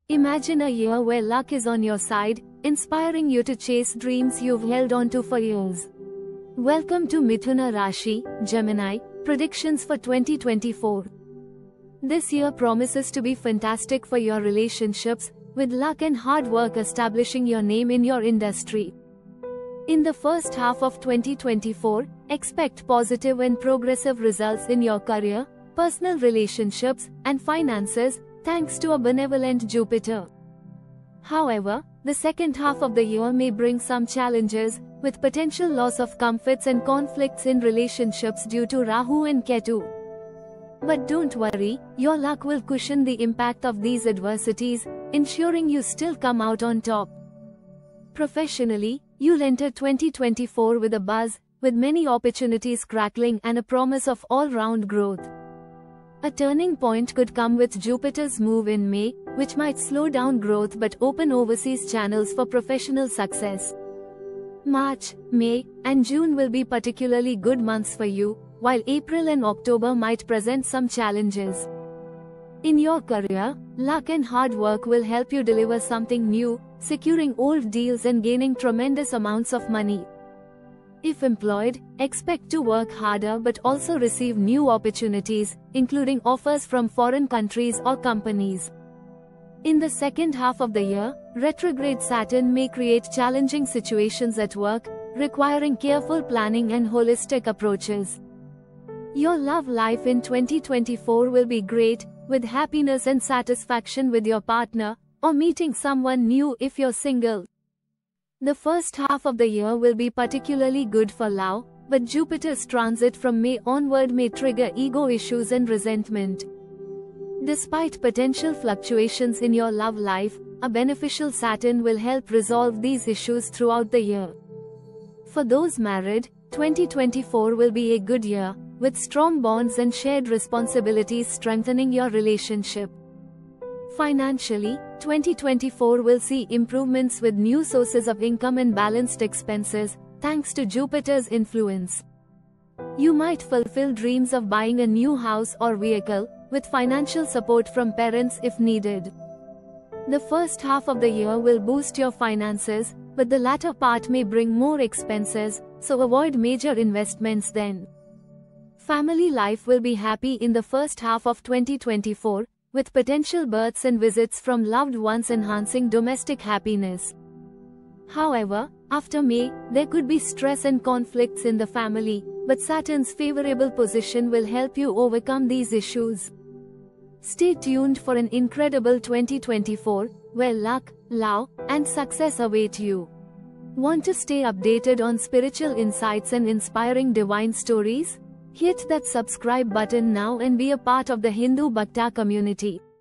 Imagine a year where luck is on your side, inspiring you to chase dreams you've held on to for years. Welcome to Mithuna Rashi, Gemini, predictions for 2024. This year promises to be fantastic for your relationships, with luck and hard work establishing your name in your industry. In the first half of 2024, expect positive and progressive results in your career, personal relationships, and finances, thanks to a benevolent Jupiter. However, the second half of the year may bring some challenges, with potential loss of comforts and conflicts in relationships due to Rahu and Ketu. But don't worry, your luck will cushion the impact of these adversities, ensuring you still come out on top. Professionally, you'll enter 2024 with a buzz, with many opportunities crackling and a promise of all-round growth. A turning point could come with Jupiter's move in May, which might slow down growth but open overseas channels for professional success. March, May, and June will be particularly good months for you, while April and October might present some challenges. In your career, luck and hard work will help you deliver something new, securing old deals and gaining tremendous amounts of money. If employed, expect to work harder but also receive new opportunities, including offers from foreign countries or companies. In the second half of the year, retrograde Saturn may create challenging situations at work, requiring careful planning and holistic approaches. Your love life in 2024 will be great, with happiness and satisfaction with your partner, or meeting someone new if you're single. The first half of the year will be particularly good for love, but Jupiter's transit from May onward may trigger ego issues and resentment. Despite potential fluctuations in your love life, a beneficial Saturn will help resolve these issues throughout the year. For those married, 2024 will be a good year, with strong bonds and shared responsibilities strengthening your relationship. Financially, 2024 will see improvements with new sources of income and balanced expenses, thanks to Jupiter's influence. You might fulfill dreams of buying a new house or vehicle, with financial support from parents if needed. The first half of the year will boost your finances, but the latter part may bring more expenses, so avoid major investments then. Family life will be happy in the first half of 2024, with potential births and visits from loved ones enhancing domestic happiness. However, after May, there could be stress and conflicts in the family, but Saturn's favorable position will help you overcome these issues. Stay tuned for an incredible 2024, where luck, love, and success await you. Want to stay updated on spiritual insights and inspiring divine stories? Hit that subscribe button now and be a part of the Hindu Bhakta community.